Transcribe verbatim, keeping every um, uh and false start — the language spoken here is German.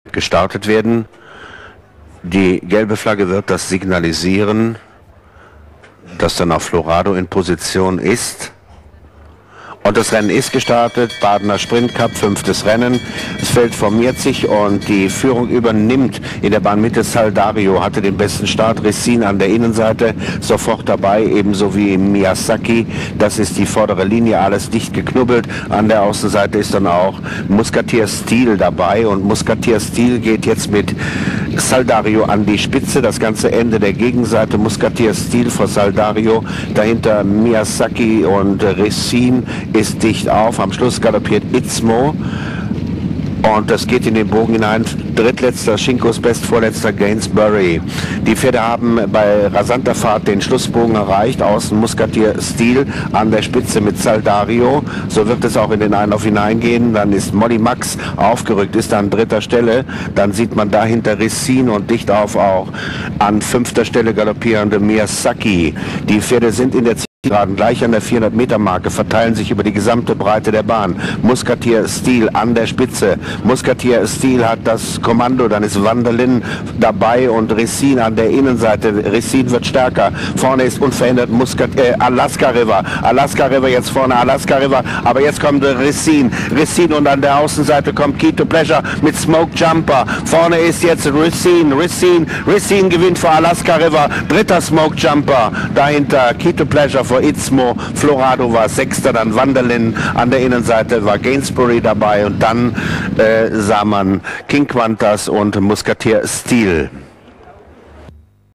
gestartet werden. Die gelbe Flagge wird das signalisieren, dass dann auch Florado in Position ist. Und das Rennen ist gestartet, Badener Sprint Cup, fünftes Rennen. Das Feld formiert sich und die Führung übernimmt in der Bahnmitte Saldario, hatte den besten Start, Ressin an der Innenseite, sofort dabei, ebenso wie Miyazaki. Das ist die vordere Linie, alles dicht geknubbelt. An der Außenseite ist dann auch Muscatier Steel dabei und Muscatier Steel geht jetzt mit Saldario an die Spitze, das ganze Ende der Gegenseite, Muscatier Steel vor Saldario, dahinter Miyazaki und Ressin ist dicht auf, am Schluss galoppiert Itzmo und das geht in den Bogen hinein, drittletzter Schinkos Best, vorletzter Gainsbury. Die Pferde haben bei rasanter Fahrt den Schlussbogen erreicht, außen Muscatier Steel an der Spitze mit Saldario, so wird es auch in den Einlauf hineingehen, dann ist Molly Max aufgerückt, ist an dritter Stelle, dann sieht man dahinter Ressin und dicht auf auch an fünfter Stelle galoppierende Miyazaki. Die Pferde sind in der Gerade gleich an der vierhundert Meter Marke, verteilen sich über die gesamte Breite der Bahn. Muscatier Steel an der Spitze. Muscatier Steel hat das Kommando, dann ist Vanderlin dabei und Ressin an der Innenseite. Ressin wird stärker. Vorne ist unverändert Muscat äh, Alaska River. Alaska River jetzt vorne, Alaska River. Aber jetzt kommt Ressin. Ressin und an der Außenseite kommt Key to Pleasure mit Smoke Jumper. Vorne ist jetzt Ressin. Ressin. Ressin gewinnt vor Alaska River. Dritter Smoke Jumper. Dahinter Key to Pleasure vor Itzmo, Florado war Sechster, dann Vanderlin, an der Innenseite war Gainsbury dabei und dann äh, sah man King Qantas und Muscatier Steel.